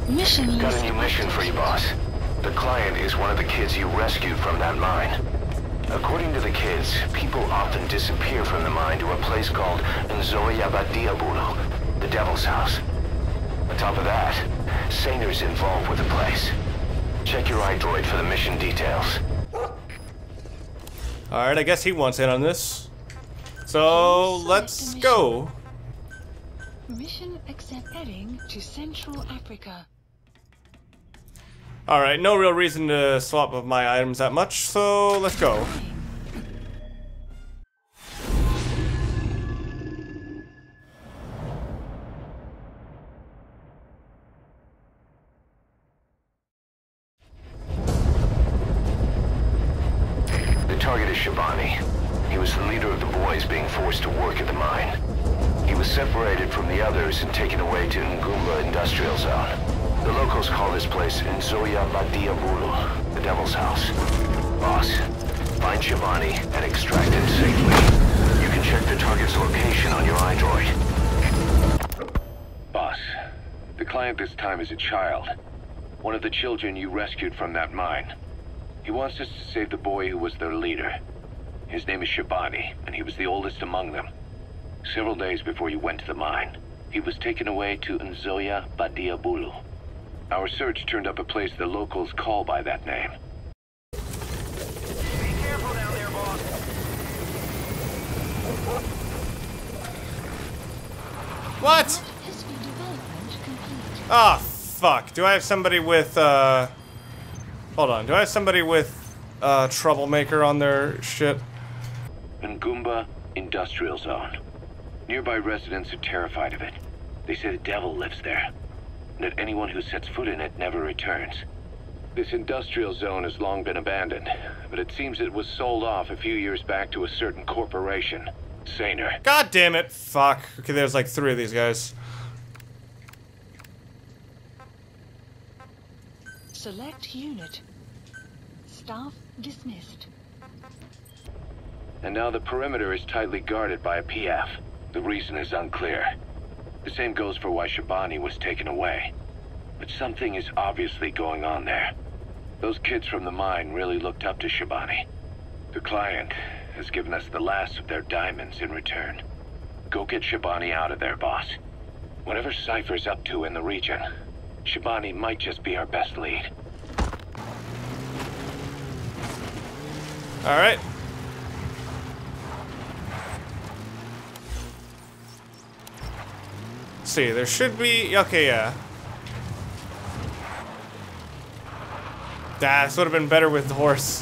Mission Got a new mission for you, boss. The client is one of the kids you rescued from that mine. According to the kids, people often disappear from the mine to a place called Nzoyabadiabulu, the Devil's House. On top of that, Saner's involved with the place. Check your iDroid for the mission details. Alright, I guess he wants in on this. So, let's go. Mission accept heading to Central Africa. Alright, no real reason to swap up my items that much, so let's go. The target is Shabani. He was the leader of the boys being forced to work at the mine. He was separated from the others and taken away to Ngumba Industrial Zone. The locals call this place Nzoyabadiabulu, the Devil's House. Boss, find Shabani and extract him safely. You can check the target's location on your iDroid. Boss, the client this time is a child. One of the children you rescued from that mine. He wants us to save the boy who was their leader. His name is Shabani, and he was the oldest among them. Several days before you went to the mine, he was taken away to Nzoyabadiabulu. Our search turned up a place the locals call by that name. Be careful down there, boss. What? Ah, oh, fuck. Do I have somebody with, hold on. Do I have somebody with, troublemaker on their shit? Ngumba Industrial Zone. Nearby residents are terrified of it. They say the devil lives there, and that anyone who sets foot in it never returns. This industrial zone has long been abandoned, but it seems it was sold off a few years back to a certain corporation, Saner. God damn it. Fuck. Okay, there's like 3 of these guys. Select unit. Staff dismissed. And now the perimeter is tightly guarded by a PF. The reason is unclear. The same goes for why Shabani was taken away. But something is obviously going on there. Those kids from the mine really looked up to Shabani. The client has given us the last of their diamonds in return. Go get Shabani out of there, boss. Whatever Cypher's up to in the region, Shabani might just be our best lead. Alright. See, there should be... Okay, yeah. This would have been better with the horse.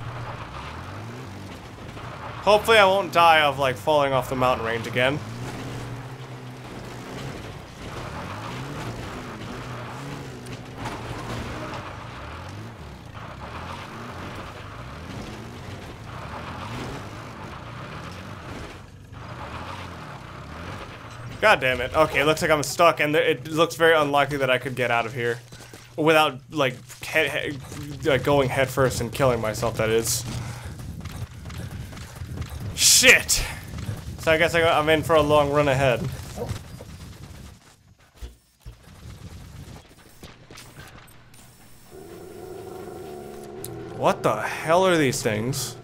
Hopefully I won't die of, like, falling off the mountain range again. God damn it. Okay, it looks like I'm stuck, and it looks very unlikely that I could get out of here. Without, like, going head first and killing myself, that is. Shit! So I guess I'm in for a long run ahead. What the hell are these things?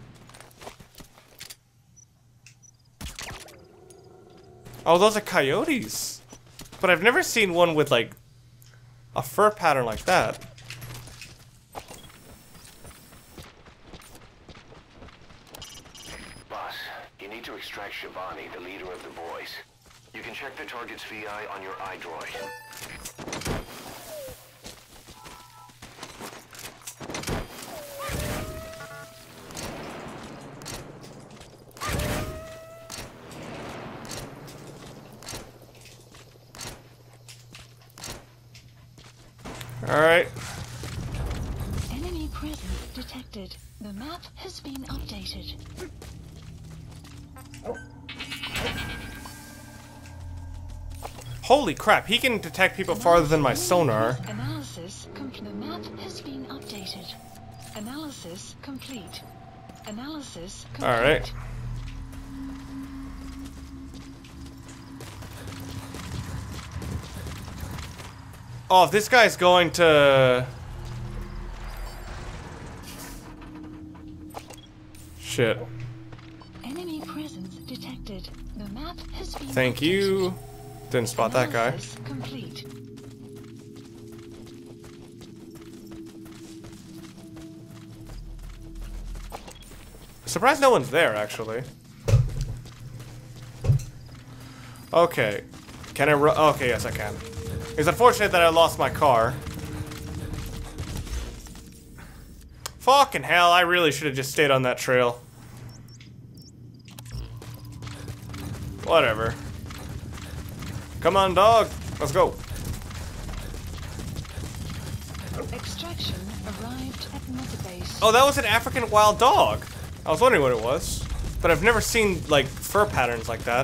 Oh, those are coyotes. But I've never seen one with, like, a fur pattern like that. Boss, you need to extract Shabani, the leader of the boys. You can check the target's VI on your iDroid. Alright. Enemy presence detected. The map has been updated. Holy crap, he can detect people farther than my sonar. Analysis complete. The map has been updated. Analysis complete. Analysis complete. Alright. Oh, if this guy's going to... Shit. Enemy presence detected. The map has been Thank you. Didn't spot that guy. Analysis complete. Surprised no one's there, actually. Okay. Can I run? Okay, yes, I can. It's unfortunate that I lost my car. Fucking hell, I really should have just stayed on that trail. Whatever. Come on, dog. Let's go. Extraction arrived at mother base. Oh, that was an African wild dog. I was wondering what it was. But I've never seen, like, fur patterns like that.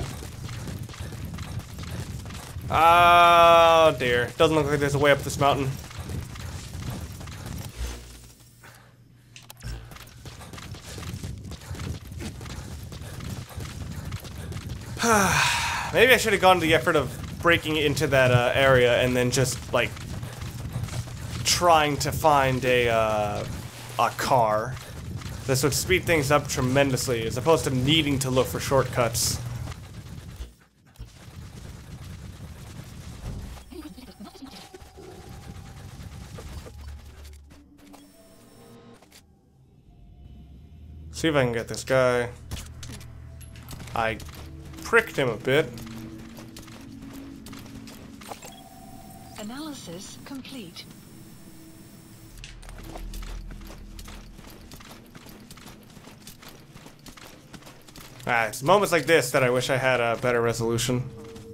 Oh, dear. Doesn't look like there's a way up this mountain. Maybe I should have gone to the effort of breaking into that area and then just, like, trying to find a car. This would speed things up tremendously, as opposed to needing to look for shortcuts. See if I can get this guy. I pricked him a bit. Analysis complete. It's moments like this that I wish I had a better resolution.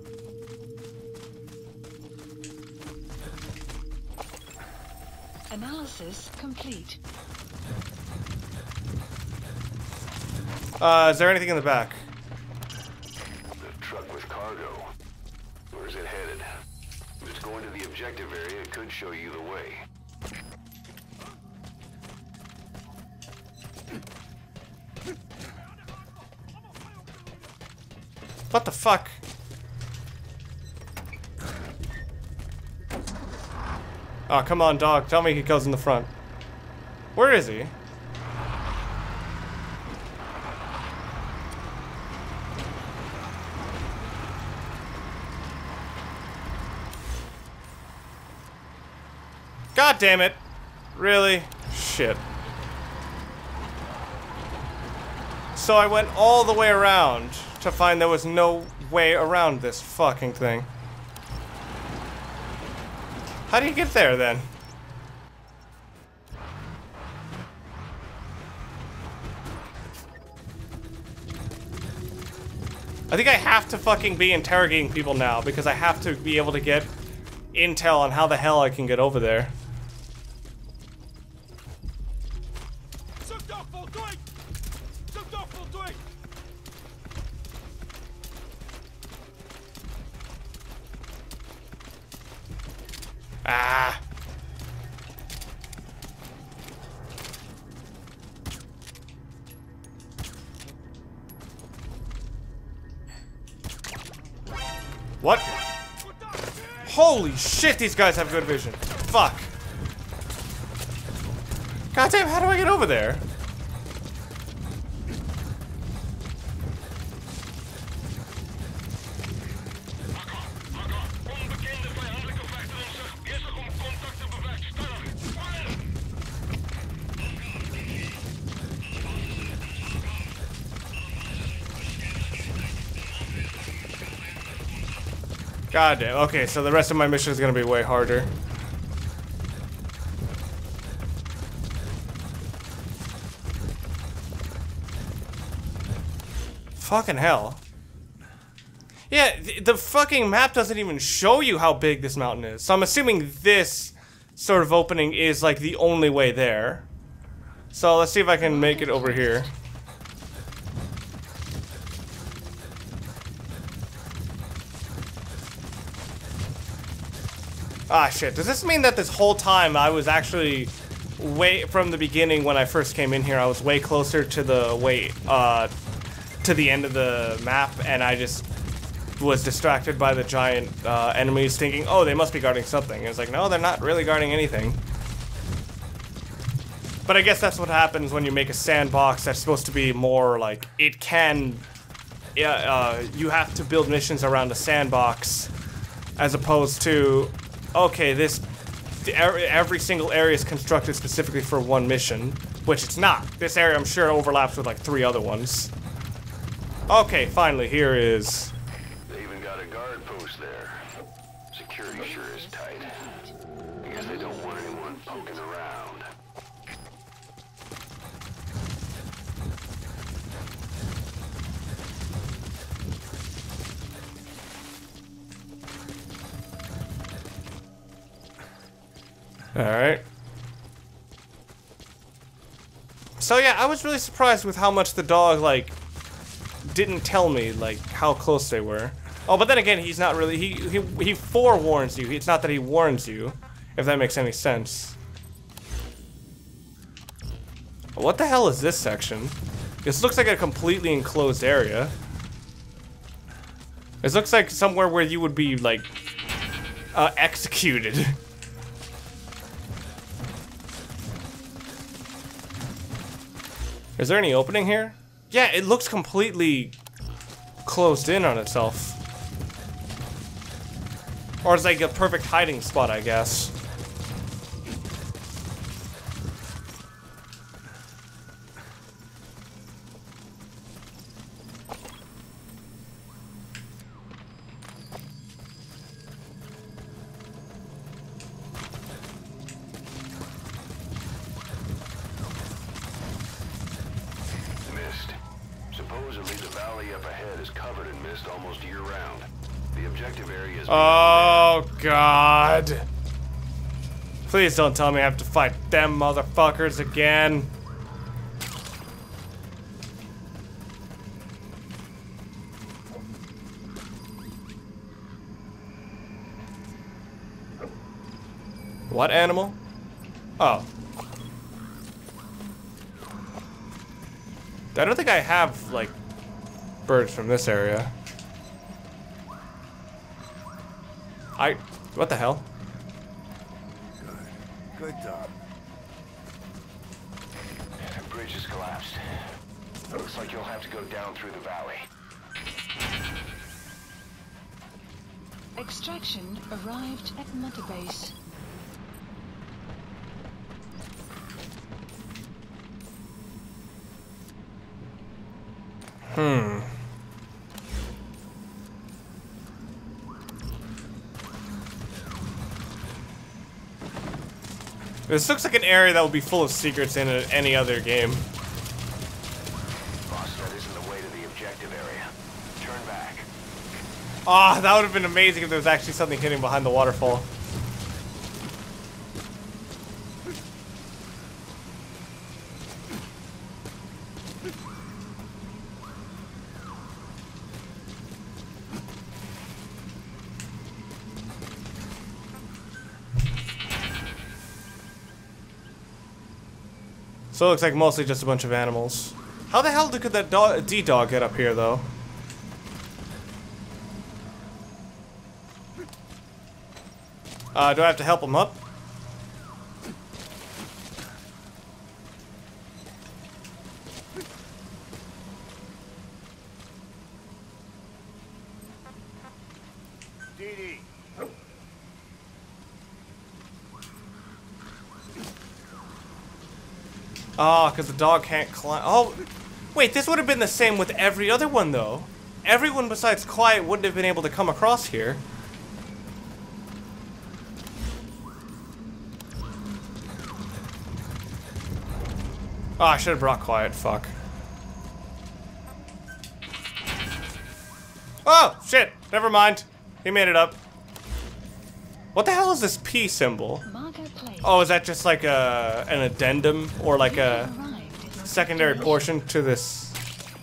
Analysis complete. Is there anything in the back? The truck with cargo. Where's it headed? If it's going to the objective area, it could show you the way. What the fuck? Oh, come on, dog. Tell me he goes in the front. Where is he? God damn it. Really? Shit. So I went all the way around to find there was no way around this fucking thing. How do you get there then? I think I have to fucking be interrogating people now because I have to be able to get intel on how the hell I can get over there. Ah. What? Holy shit, these guys have good vision. Fuck. Goddamn, how do I get over there? God damn. Okay, so the rest of my mission is gonna be way harder. Fucking hell. Yeah, the fucking map doesn't even show you how big this mountain is. So I'm assuming this sort of opening is like the only way there. So let's see if I can make it over here. Ah, shit. Does this mean that this whole time I was actually way from the beginning when I first came in here, I was way closer to the to the end of the map, and I just was distracted by the giant enemies, thinking, oh, they must be guarding something. And it's like, no, they're not really guarding anything. But I guess that's what happens when you make a sandbox that's supposed to be more like, it can, you have to build missions around a sandbox, as opposed to, okay, every single area is constructed specifically for one mission, which it's not. This area, I'm sure, overlaps with like 3 other ones. Okay, finally, here is... They even got a guard post there. Security sure is tight. I guess they don't want anyone poking around. Alright. So yeah, I was really surprised with how much the dog, like, didn't tell me, like, how close they were. Oh, but then again, he's not really, he forewarns you. It's not that he warns you, if that makes any sense. What the hell is this section? This looks like a completely enclosed area. This looks like somewhere where you would be, like, executed. Is there any opening here? Yeah, it looks completely closed in on itself. Or it's like a perfect hiding spot, I guess. Supposedly the valley up ahead is covered in mist almost year-round. The objective area is... Oh, God. Please don't tell me I have to fight them motherfuckers again. What animal? Oh. I don't think I have, like, birds from this area. What the hell? Good dog. The bridge has collapsed. Looks like you'll have to go down through the valley. Extraction arrived at Mother Base. This looks like an area that would be full of secrets in any other game. Boss, that isn't the way to the objective area. Turn back. Ah, that would have been amazing if there was actually something hidden behind the waterfall. So it looks like mostly just a bunch of animals. How the hell could that D-Dog get up here, though? Do I have to help him up? Oh, because the dog can't climb. Oh, wait, this would have been the same with every other one, though. Everyone besides Quiet wouldn't have been able to come across here. Oh, I should have brought Quiet. Fuck. Oh, shit. Never mind. He made it up. What the hell is this P symbol? Oh, is that just like an addendum or like a secondary portion to this?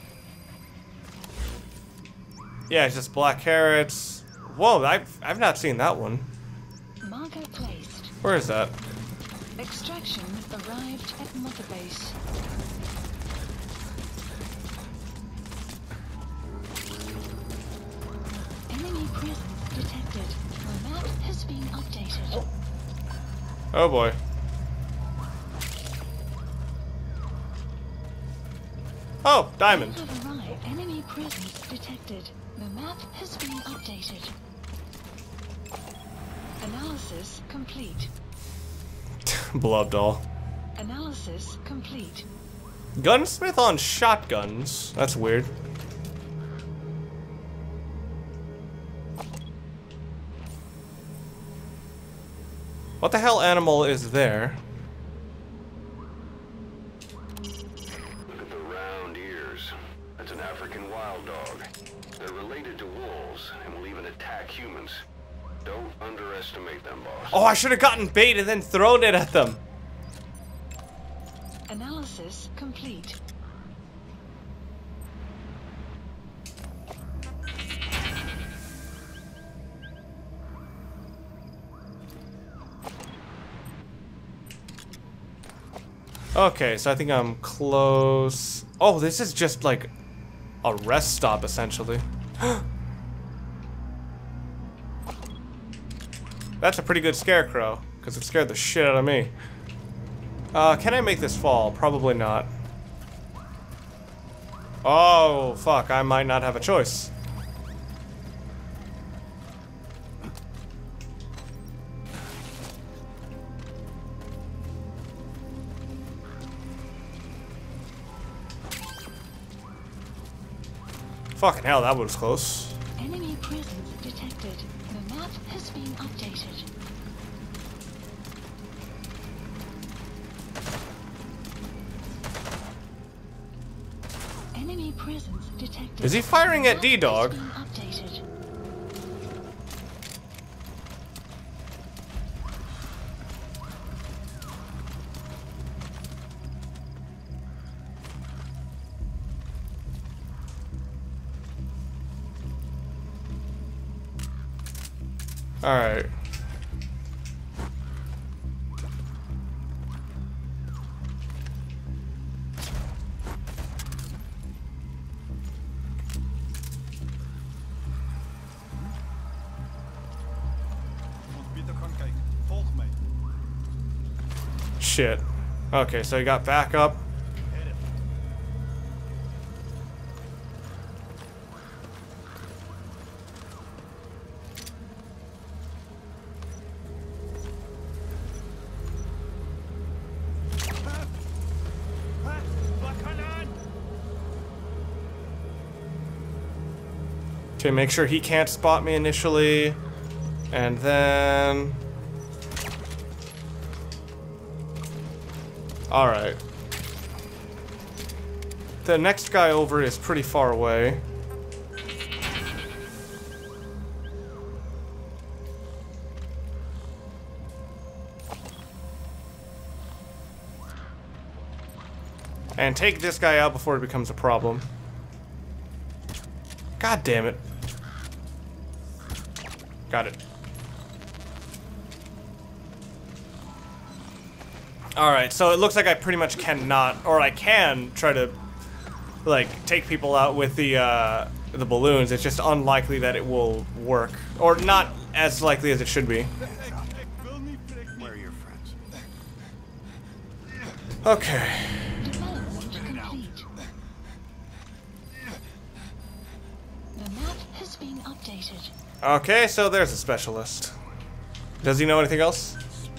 Yeah, it's just black carrots. Whoa, I've not seen that one. Where is that? Extraction arrived at Mother Base. Enemy presence detected. The map has been updated. Oh boy. Oh, diamond. You have arrived. Enemy presence detected. The map has been updated. Analysis complete. Blood doll. Analysis complete. Gunsmith on shotguns. That's weird. What the hell animal is there? Look at the round ears. That's an African wild dog. They're related to wolves and will even attack humans. Don't underestimate them, boss. Oh, I should have gotten bait and then thrown it at them. Analysis complete. Okay, so I think I'm close. Oh, this is just like a rest stop, essentially. That's a pretty good scarecrow, because it scared the shit out of me. Can I make this fall? Probably not. Oh, fuck, I might not have a choice. Fucking hell, that was close. Enemy presence detected. The map has been updated. Enemy presence detected. Is he firing at The map D-Dog? has been updated. Alright. Shit. Okay, so he got back up. Okay, make sure he can't spot me initially. And then... Alright. The next guy over is pretty far away. And take this guy out before it becomes a problem. God damn it. Got it. Alright, so it looks like I pretty much cannot, or I can try to, like, take people out with the balloons. It's just unlikely that it will work. Or not as likely as it should be. Where are your friends? Okay. Development complete. The map has been updated. Okay, so there's a specialist. Does he know anything else?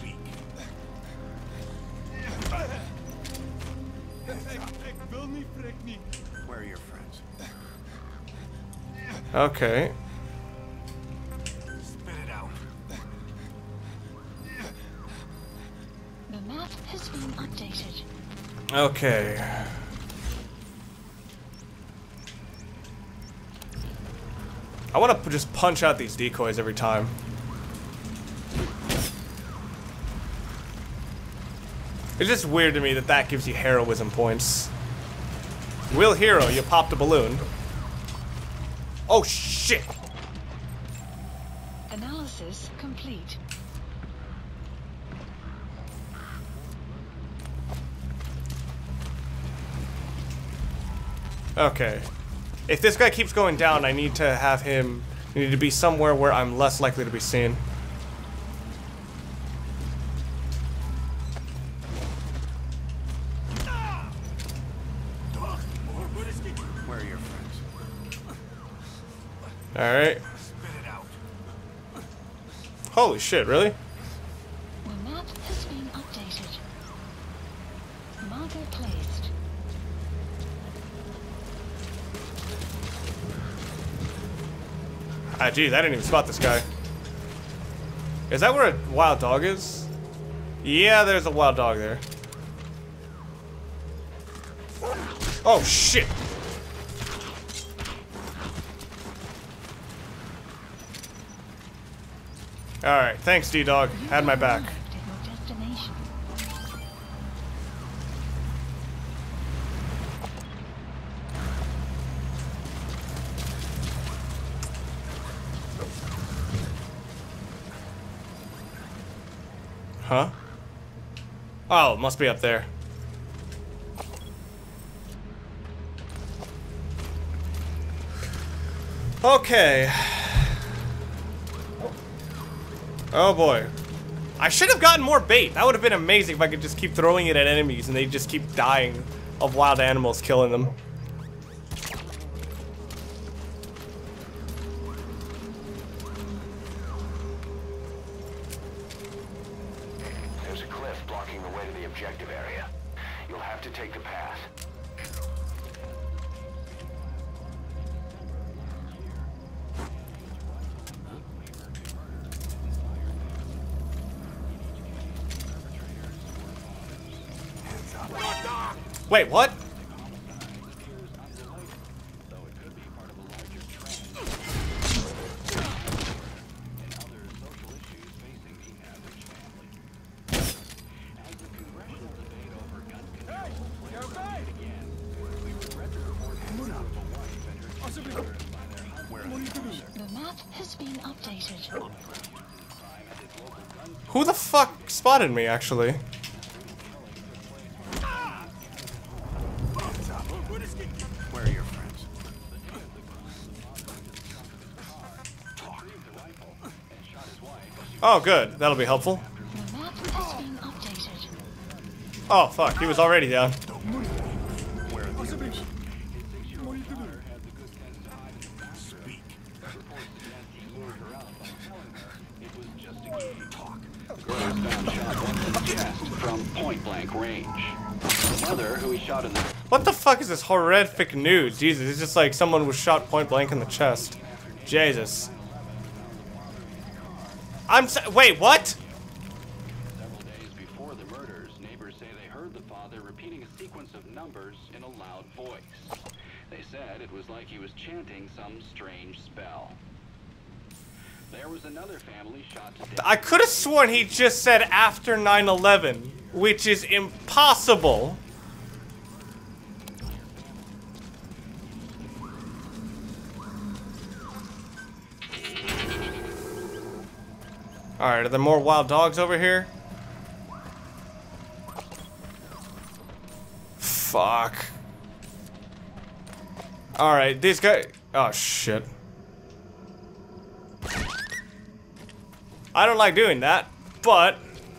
Where are your friends? Okay. Spit it out. The map has been updated. Okay. I want to just punch out these decoys every time. It's just weird to me that that gives you heroism points. Will hero, you popped a balloon. Oh shit! Analysis complete. Okay. If this guy keeps going down, I need to have him You need to be somewhere where I'm less likely to be seen. Where are your friends? Alright. Spit it out. Holy shit, really? The map has been updated. Marker placed. Ah, geez, I didn't even spot this guy. Is that where a wild dog is? Yeah, there's a wild dog there. Oh, shit! Alright, thanks, D-Dog. Had my back. Arrived at your destination. Huh? Oh, it must be up there. Okay. Oh boy. I should have gotten more bait. That would have been amazing if I could just keep throwing it at enemies and they just keep dying of wild animals killing them. There's a cliff blocking the way to the objective area. You'll have to take the path. Wait, what? The map has been updated. Who the fuck spotted me, actually? Where are your friends? Oh, good. That'll be helpful. The map has been updated. Oh, fuck. He was already down. Where are the others? From point blank range. Another who he shot in the What the fuck is this horrific news? Jesus, it's just like someone was shot point blank in the chest. Jesus. Wait, what? several days before the murders. Neighbors say they heard the father repeating a sequence of numbers in a loud voice. They said it was like he was chanting some strange spell. There was another family shot to death. I could have sworn he just said after 9/11, which is impossible. Alright, are there more wild dogs over here? Fuck. Alright, these guys. Oh shit. I don't like doing that, but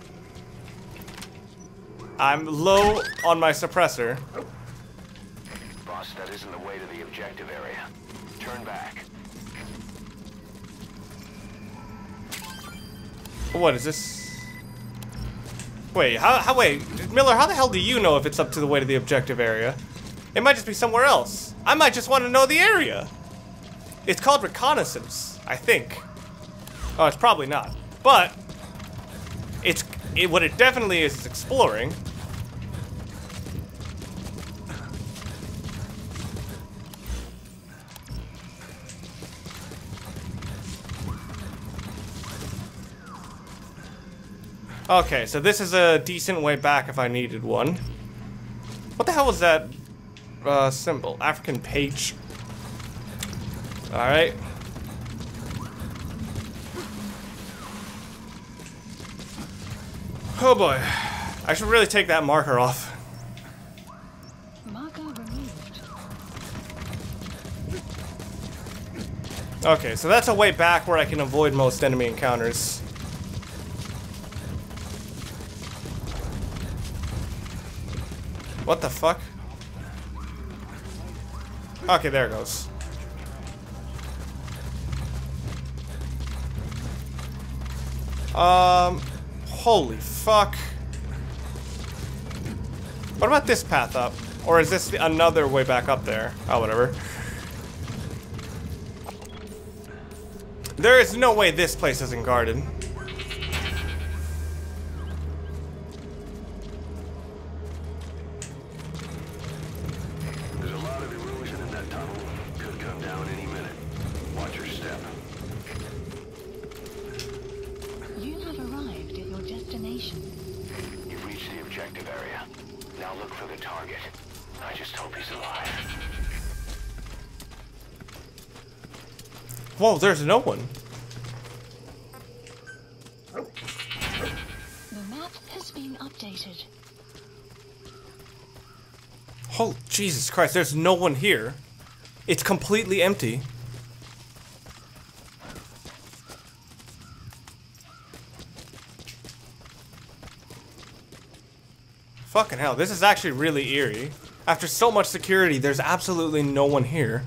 I'm low on my suppressor. Boss, that isn't the way to the objective area. Turn back. What is this? Wait, wait, Miller, how the hell do you know if it's up to the way to the objective area? It might just be somewhere else. I might just want to know the area. It's called reconnaissance, I think. Oh, it's probably not. But what it definitely is exploring. Okay, so this is a decent way back if I needed one. What the hell was that symbol? African page. Alright. Oh boy. I should really take that marker off. Marker removed. Okay, so that's a way back where I can avoid most enemy encounters. What the fuck? Okay, there it goes. Holy fuck. What about this path up? Or is this another way back up there? Oh, whatever. There is no way this place isn't guarded. There's a lot of erosion in that tunnel. Could come down any minute. Watch your step. You have arrived at your destination. You've reached the objective area. Now look for the target. I just hope he's alive. Whoa, there's no one. The map has been updated. Oh, Jesus Christ, there's no one here. It's completely empty. Fucking hell, this is actually really eerie. After so much security, there's absolutely no one here.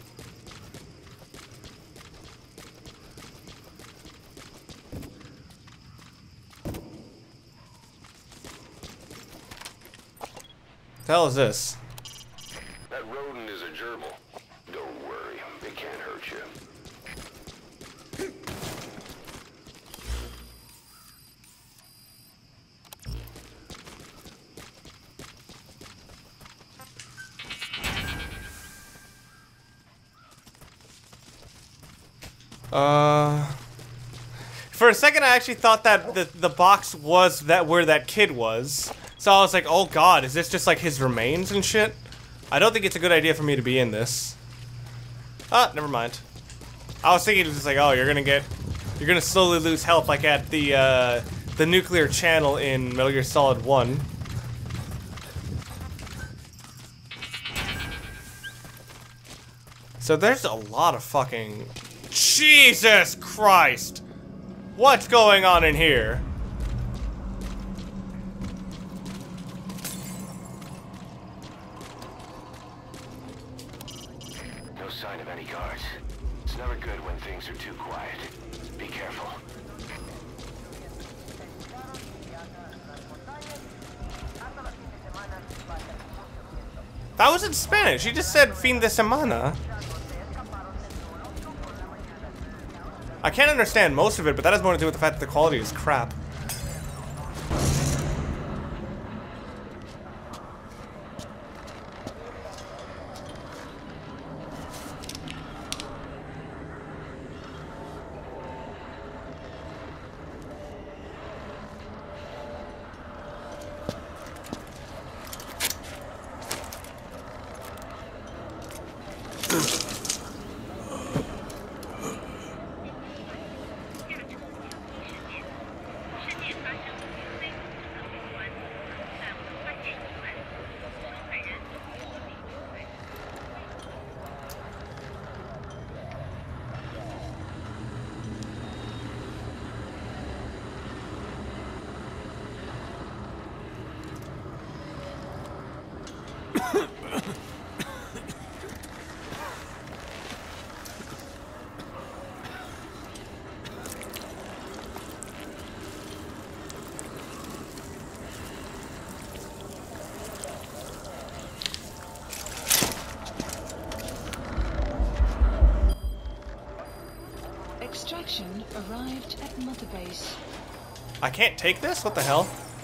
The hell is this? That rodent is a gerbil. Don't worry, it can't hurt you. For a second I actually thought that the box was where that kid was. So I was like, oh god, is this just like his remains and shit? I don't think it's a good idea for me to be in this. Ah, never mind. I was thinking it was just like, oh, you're gonna slowly lose health like at the nuclear channel in Metal Gear Solid 1. So there's a lot of fucking... Jesus Christ! What's going on in here? No sign of any guards. It's never good when things are too quiet. Be careful. That was in Spanish. He just said fin de semana. I can't understand most of it, but that has more to do with the fact that the quality is crap. Extraction arrived at Mother Base. I can't take this? What the hell?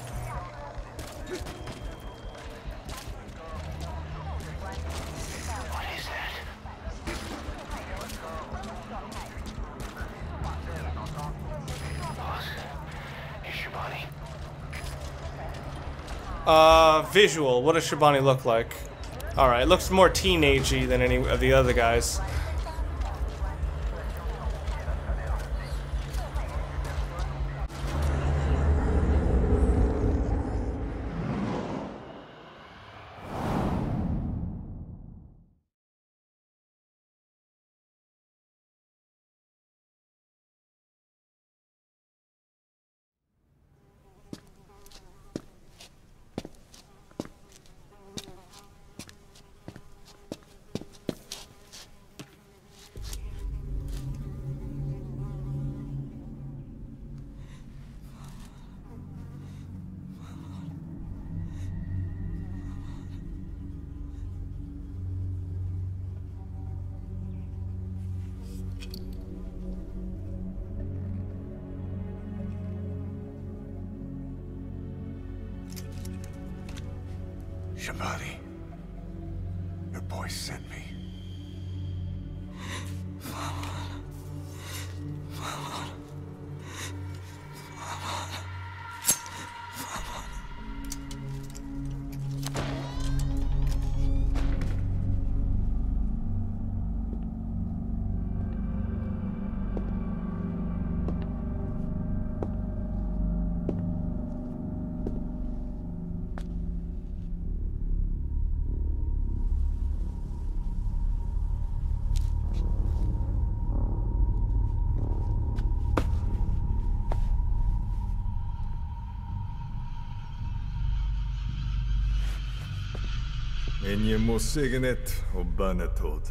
What is that? Boss, is Shabani? Visual. What does Shabani look like? Alright, looks more teenagey than any of the other guys. Shabani, your boy sent me. En je må signet og bannetod.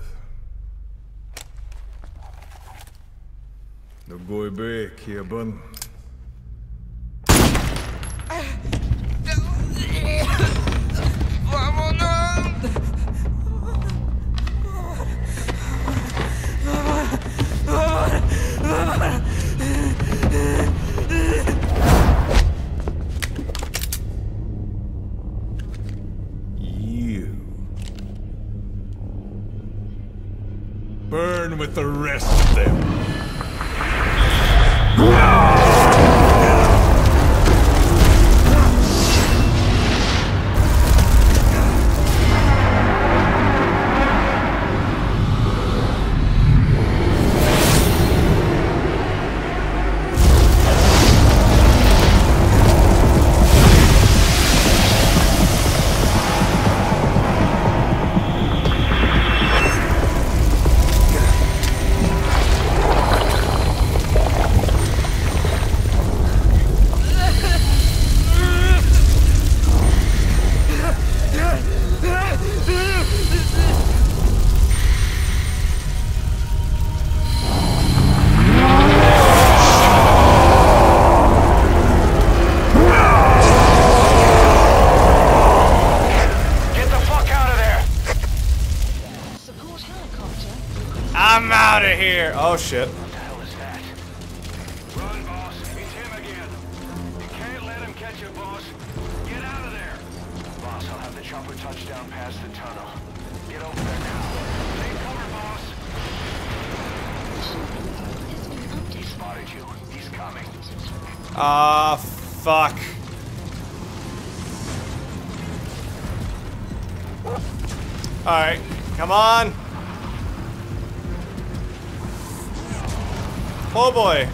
Nå går jeg be, Kieban. Burn with the rest of them. I'm out of here. Oh shit. What the hell is that? Run, boss. It's him again. You can't let him catch you, boss. Get out of there. Boss, I'll have the chopper touch down past the tunnel. Get over there now. Take cover, boss. He spotted you. He's coming. Ah, fuck. Alright, come on. Oh boy.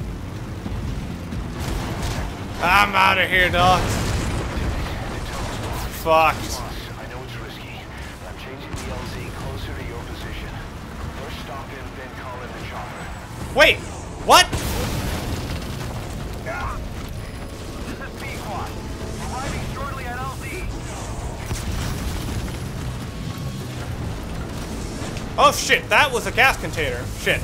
I'm out of here, dog. Fuck. I know it's risky, but I'm changing the LZ closer to your position. First stop in, then call in the chopper. Wait, what? This is P-Quad. Arriving shortly at LZ. Oh shit, that was a gas container. Shit.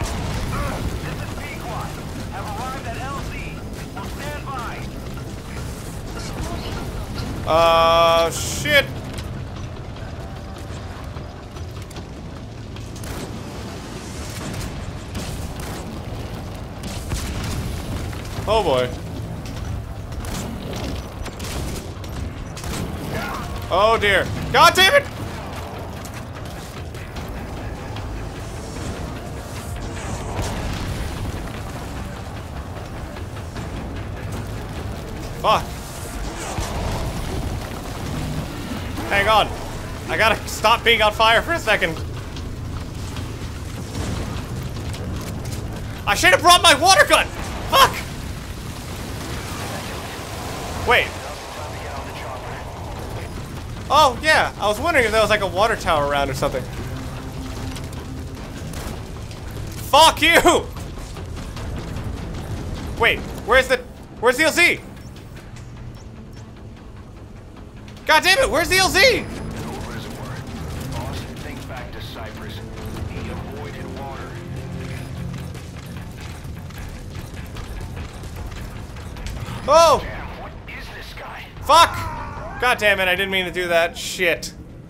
Shit. Oh boy. Oh dear. God damn it! Fuck. Hang on. I gotta stop being on fire for a second. I should have brought my water gun! Fuck! Wait. Oh, yeah. I was wondering if there was like a water tower around or something. Fuck you! Wait, where's the LZ? God damn it, where's the LZ? Boss, think back to Cyprus. He avoided water. Oh! Damn, what is this guy? Fuck! God damn it, I didn't mean to do that. Shit.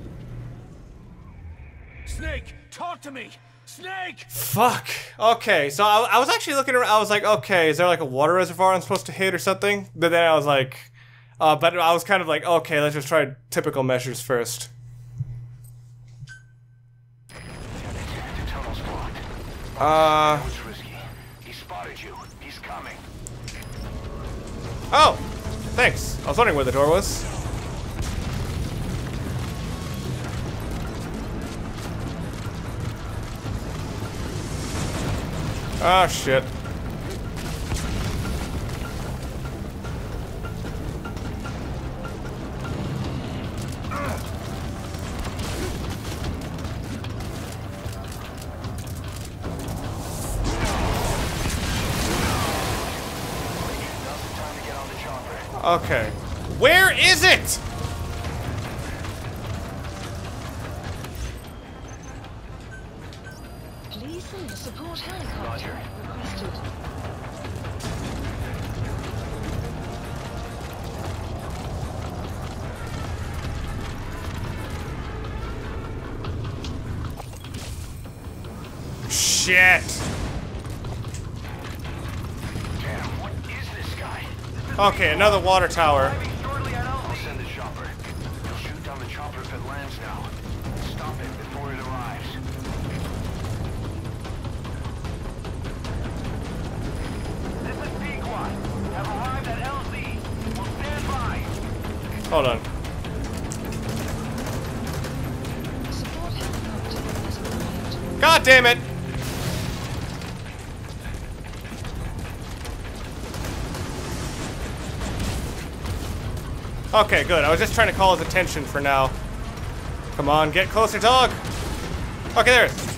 Snake, talk to me! Snake! Fuck. Okay, so I was actually looking around. I was like, okay, is there like a water reservoir I'm supposed to hit or something? But then I was like, But I was kind of like, okay, let's just try typical measures first. The tunnel's blocked. Uh... That was risky. He spotted you. He's coming. Oh! Thanks. I was wondering where the door was. Oh, shit. Okay. Where is it? Police and support helicopter requested. Shit. Damn, what is this guy? Okay, another water tower. I'll send the chopper. He'll shoot down the chopper if it lands now. Stop it before it arrives. This is Pequot. Have arrived at LZ. We'll stand by. Hold on. Support helicopter has arrived. God damn it! Okay, good. I was just trying to call his attention for now. Come on, get closer, dog! Okay, there it is.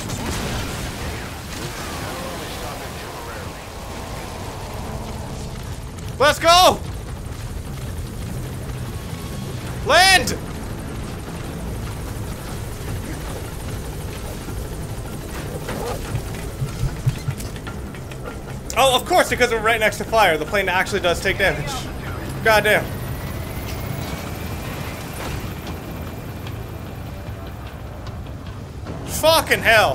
Let's go! Land! Oh, of course, because we're right next to fire, the plane actually does take damage. Goddamn. Fucking hell.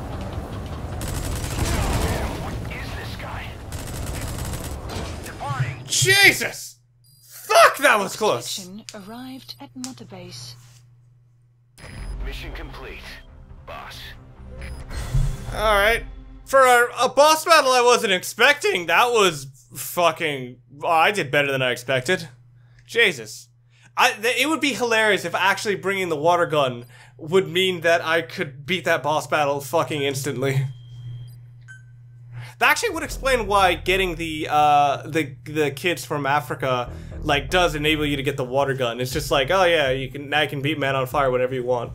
What is this guy? Departing. Jesus! Fuck, that was close. Section arrived at Mother Base. Mission complete, boss. Alright. For a boss battle I wasn't expecting, that was fucking... Oh, I did better than I expected. Jesus. It would be hilarious if actually bringing the water gun would mean that I could beat that boss battle fucking instantly. That actually would explain why getting the kids from Africa like does enable you to get the water gun. It's just like, oh yeah, now you can beat Man on Fire whenever you want.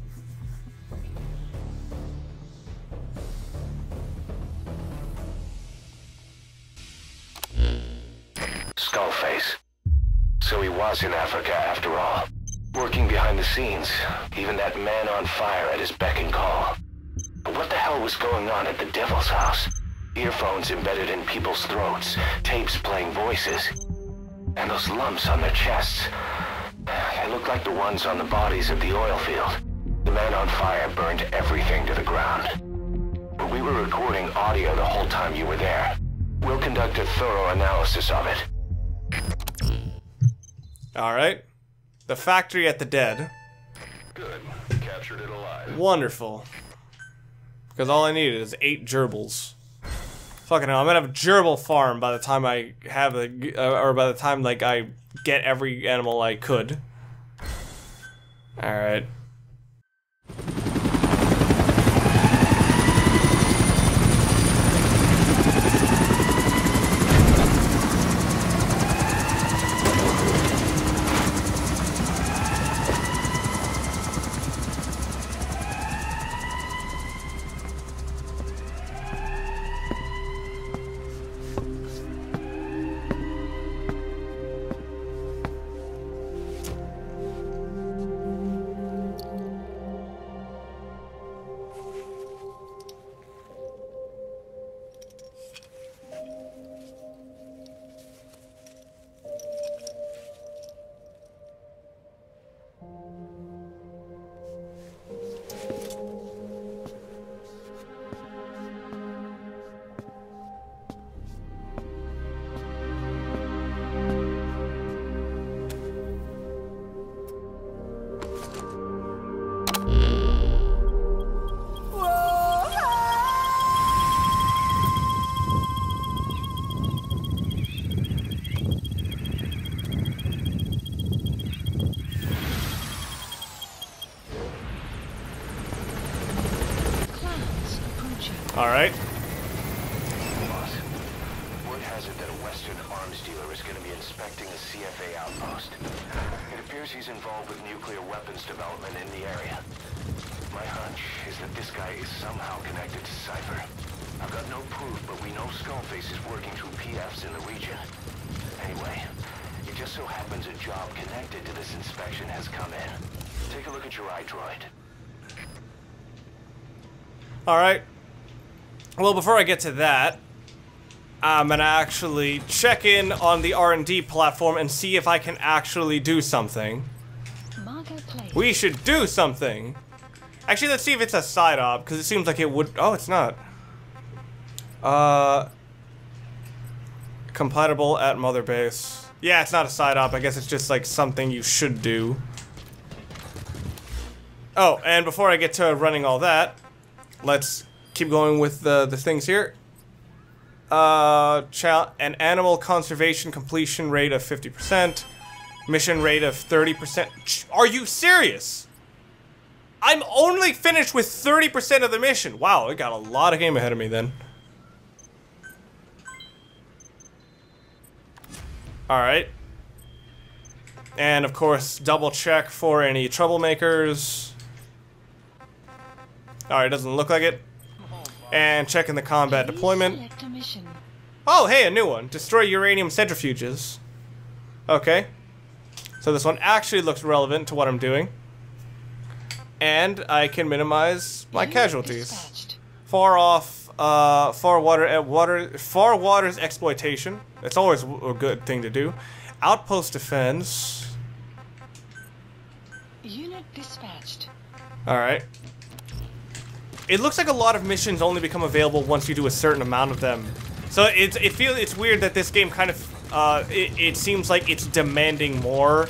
Skullface. So he was in Africa after all. Working behind the scenes. Even that man on fire at his beck and call. But what the hell was going on at the Devil's house? Earphones embedded in people's throats. Tapes playing voices. And those lumps on their chests. They look like the ones on the bodies at the oil field. The man on fire burned everything to the ground. But we were recording audio the whole time you were there. We'll conduct a thorough analysis of it. Alright. The factory at the dead. Good. Captured it alive. Wonderful. Because all I needed is 8 gerbils. Fucking hell, I'm gonna have a gerbil farm by the time I have or by the time like I get every animal I could. Alright. Alright. Boss, word has it that a Western arms dealer is going to be inspecting a CFA outpost. It appears he's involved with nuclear weapons development in the area. My hunch is that this guy is somehow connected to Cypher. I've got no proof, but we know Skullface is working through PFs in the region. Anyway, it just so happens a job connected to this inspection has come in. Take a look at your iDroid. Alright. Well, before I get to that, I'm gonna actually check in on the R&D platform and see if I can actually do something. We should do something! Actually, let's see if it's a side op, because it seems like it would- oh, it's not. Compatible at mother base. Yeah, it's not a side op, I guess it's just like something you should do. Oh, and before I get to running all that, let's keep going with the things here. An animal conservation completion rate of 50%. Mission rate of 30%. Are you serious? I'm only finished with 30% of the mission. Wow, I got a lot of game ahead of me then. Alright. And of course, double check for any troublemakers. Alright, doesn't look like it. And checking the combat deployment. Oh, hey, a new one. Destroy uranium centrifuges. Okay. So this one actually looks relevant to what I'm doing. And I can minimize my casualties. Far off, far water's exploitation. It's always a good thing to do. Outpost defense. Unit dispatched. Alright. It looks like a lot of missions only become available once you do a certain amount of them. So it's weird that this game kind of it seems like it's demanding more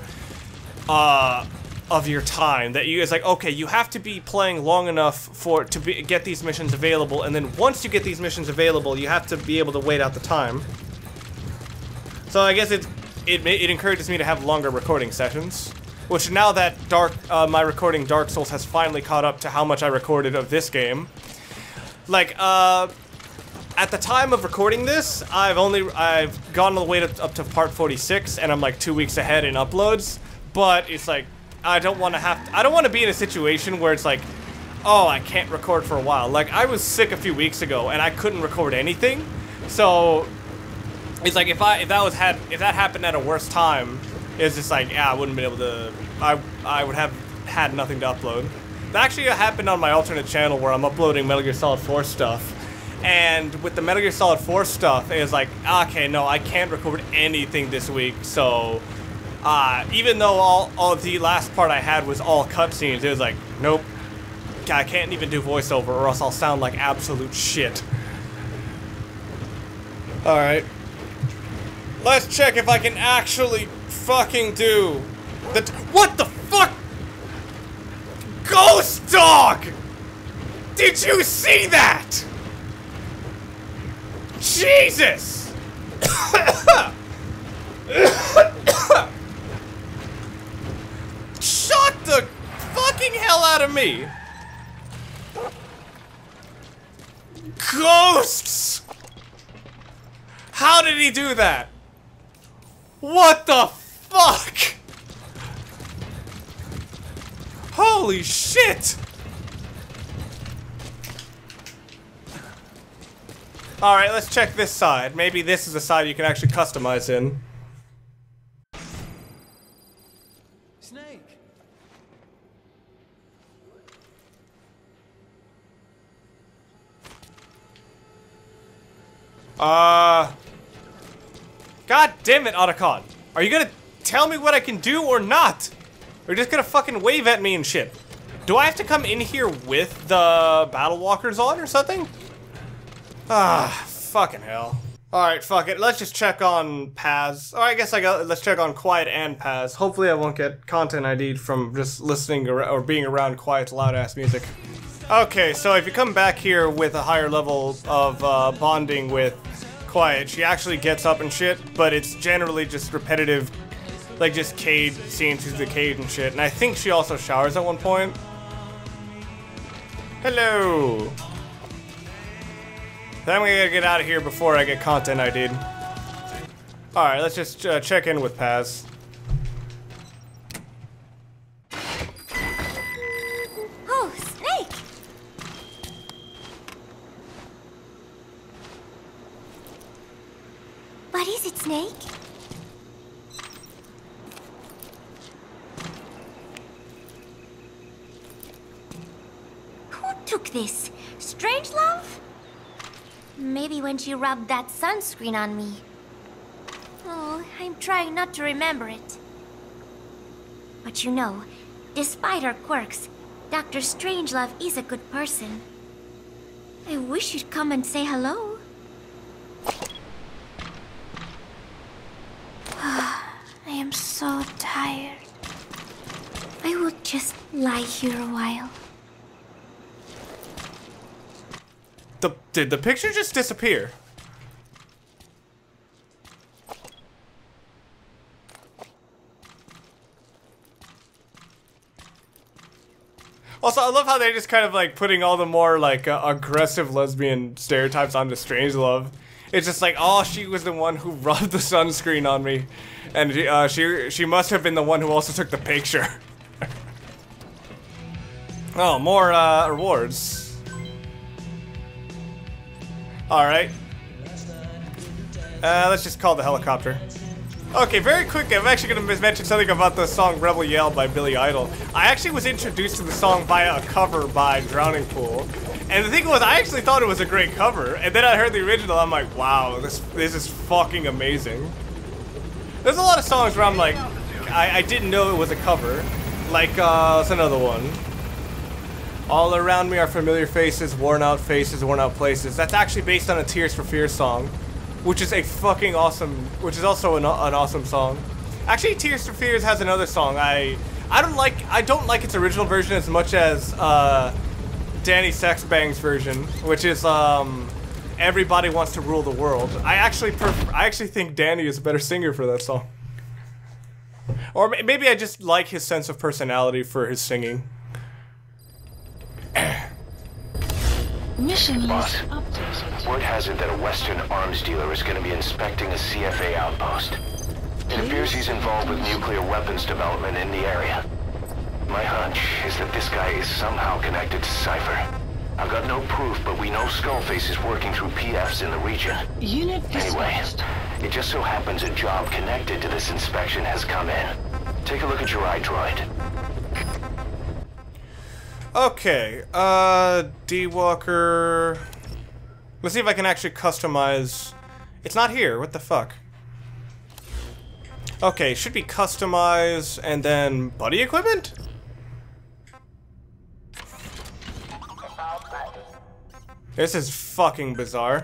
of your time. That it's like, okay, you have to be playing long enough get these missions available, and then once you get these missions available, you have to be able to wait out the time. So I guess it encourages me to have longer recording sessions. Which now that my recording Dark Souls has finally caught up to how much I recorded of this game. Like, at the time of recording this, I've gone all the way up to part 46, and I'm like 2 weeks ahead in uploads. But it's like, I don't want to be in a situation where it's like, oh, I can't record for a while. Like, I was sick a few weeks ago, and I couldn't record anything. So, it's like, if that happened at a worse time, it's just like, yeah, I wouldn't be able to, I would have had nothing to upload. That actually happened on my alternate channel where I'm uploading Metal Gear Solid 4 stuff. And with the Metal Gear Solid 4 stuff, it was like, okay, no, I can't record anything this week, so, even though all the last part I had was all cutscenes, it was like, nope, I can't even do voiceover or else I'll sound like absolute shit. Alright. Let's check if I can actually fucking do what the fuck? Ghost dog! Did you see that? Jesus! Shut the fucking hell out of me! Ghosts! How did he do that? What the fuck? Holy shit! Alright, let's check this side. Maybe this is the side you can actually customize in. Snake. God damn it, Otacon. Are you gonna tell me what I can do or not? Or just gonna fucking wave at me and shit? Do I have to come in here with the battle walkers on or something? Ah, fucking hell. Alright, fuck it. Let's just check on Paz. Or I guess let's check on Quiet and Paz. Hopefully I won't get content ID'd from just listening or being around Quiet's loud-ass music. Okay, so if you come back here with a higher level of bonding with Quiet, she actually gets up and shit, but it's generally just repetitive, like just Cade seeing through the cage and shit. And I think she also showers at one point. Hello. Then we gotta get out of here before I get content ID'd. Alright, let's just check in with Paz. Oh, Snake! What is it, Snake? Who took this? Strangelove? Maybe when she rubbed that sunscreen on me. Oh, I'm trying not to remember it. But you know, despite her quirks, Dr. Strangelove is a good person. I wish you'd come and say hello. I am so tired. I will just lie here a while. Did the picture just disappear? Also, I love how they're just kind of like putting all the more like aggressive lesbian stereotypes onto Strangelove. It's just like, oh, she was the one who rubbed the sunscreen on me, and she must have been the one who also took the picture. Oh, more rewards. All right. Let's just call the helicopter. Okay, very quick, I'm actually going to mention something about the song Rebel Yell by Billy Idol. I actually was introduced to the song via a cover by Drowning Pool. And the thing was, I actually thought it was a great cover. And then I heard the original, I'm like, wow, this is fucking amazing. There's a lot of songs where I'm like, I didn't know it was a cover. Like, what's another one? All around me are familiar faces, worn out places. That's actually based on a Tears for Fears song, which is a fucking awesome, which is also an awesome song. Actually, Tears for Fears has another song. I don't like its original version as much as Danny Sexbang's version, which is Everybody Wants to Rule the World. I actually think Danny is a better singer for that song. Or maybe I just like his sense of personality for his singing. Mission Boss, list updated. word has it that a Western arms dealer is going to be inspecting a CFA outpost. It appears he's involved with nuclear weapons development in the area. My hunch is that this guy is somehow connected to Cypher. I've got no proof, but we know Skullface is working through PFs in the region. Unit Anyway, dispatched. it just so happens a job connected to this inspection has come in. Take a look at your iDroid. Okay, D-Walker. Let's see if I can actually customize. It's not here, what the fuck? Okay, should be customize and then buddy equipment? This is fucking bizarre.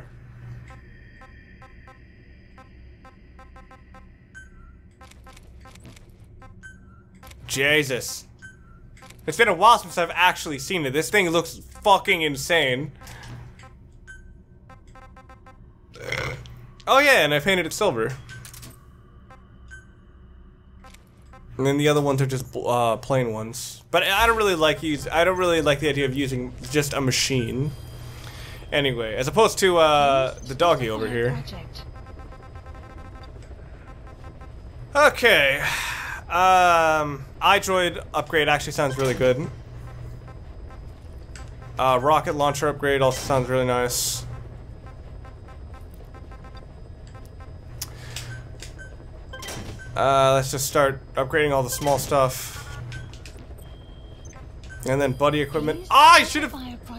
Jesus. It's been a while since I've actually seen it. This thing looks fucking insane. Oh yeah, and I painted it silver. And then the other ones are just plain ones. But I don't really like the idea of using just a machine. Anyway, as opposed to the doggy over here. Okay. iDroid upgrade actually sounds really good. Rocket launcher upgrade also sounds really nice. Let's just start upgrading all the small stuff. And then buddy equipment. Ah, I should have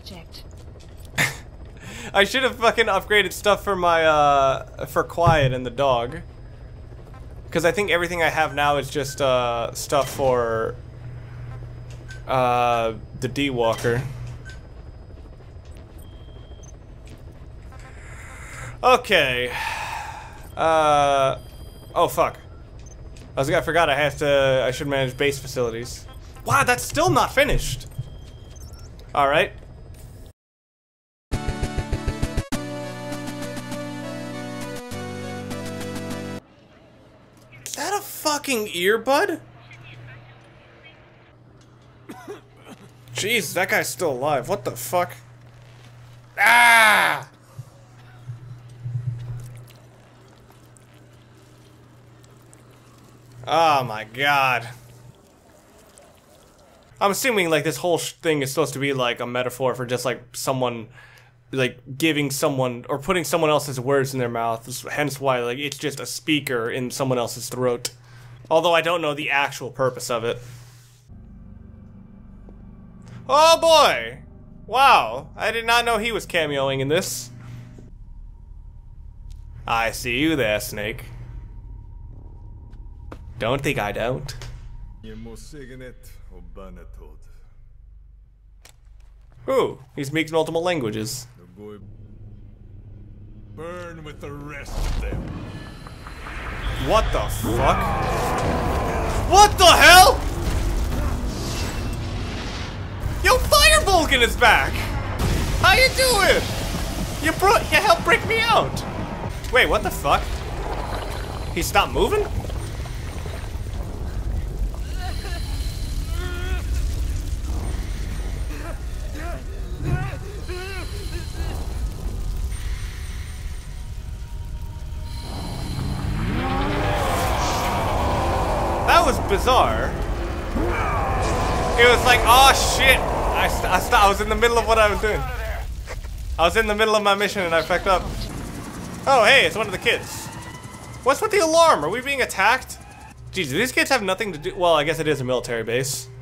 I should have fucking upgraded stuff for my for Quiet and the dog. Because I think everything I have now is just stuff for the D-Walker. Okay. Oh fuck. I forgot I should manage base facilities. Wow, that's still not finished. Alright. Is that a fucking earbud? Jeez, that guy's still alive. What the fuck? Ah! Oh my god. I'm assuming like this whole thing is supposed to be like a metaphor for just like someone like giving someone or putting someone else's words in their mouth. Hence why like it's just a speaker in someone else's throat. Although I don't know the actual purpose of it. Oh boy! Wow, I did not know he was cameoing in this. I see you there, Snake. Don't think I don't. Ooh, he speaks multiple languages. Burn with the rest of them. What the fuck? What the hell? Yo, Fire Vulcan is back! How you doing? You helped break me out! Wait, what the fuck? He stopped moving? That was bizarre. It was like, oh shit! I was in the middle of what I was doing. I was in the middle of my mission and I fucked up. Oh hey, it's one of the kids. What's with the alarm? Are we being attacked? Geez, do these kids have nothing to do? Well, I guess it is a military base.